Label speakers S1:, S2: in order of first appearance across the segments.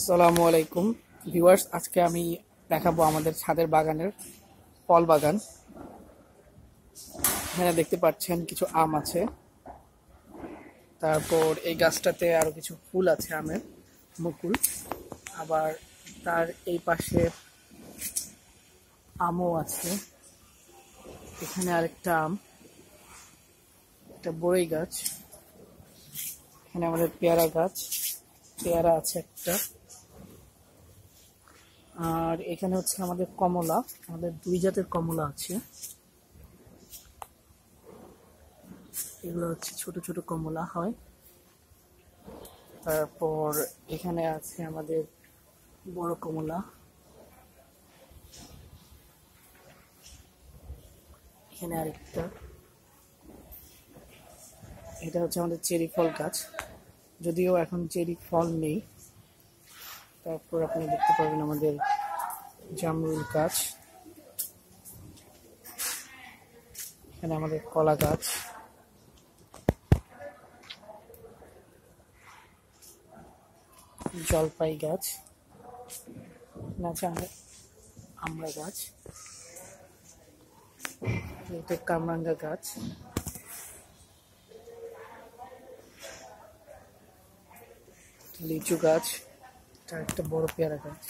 S1: আসসালামু আলাইকুম ভিউয়ার্স, আজকে আমি দেখাবো আমাদের ছাদের বাগানের ফল বাগান। এখানে দেখতে পাচ্ছেন কিছু আম আছে, তারপর এই গাছটাতে আরো কিছু ফুল আছে, আমের মুকুল। আবার তার এই পাশে আমও আছে। এখানে আরেকটা আম, একটা বড়ই গাছ। এখানে আমাদের পেয়ারা গাছ, পেয়ারা আছে একটা। আর এখানে হচ্ছে আমাদের কমলা, আমাদের দুই জাতের কমলা আছে। এগুলো হচ্ছে ছোট ছোট কমলা হয়। তারপর এখানে আছে আমাদের বড় কমলা। এখানে আরেকটা, এটা হচ্ছে আমাদের চেরি ফল গাছ, যদিও এখন চেরি ফল নেই। তারপর আপনি দেখতে পাবেন আমাদের জামরুল গাছ। এখানে আমাদের কলা গাছ, জলপাই গাছ, এখানে আছে আমাদের আমড়া গাছ, এটা কামরাঙ্গা গাছ, লিচু গাছ, এটা একটা বড় পেয়ারা গাছ।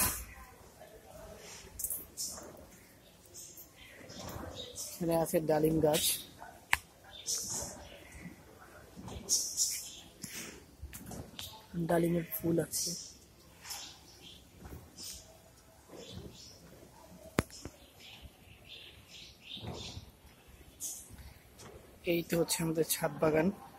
S1: এখানে আছে ডালিম গাছ, ডালিমের ফুল আছে। এই তো হচ্ছে আমাদের ছাদ বাগান।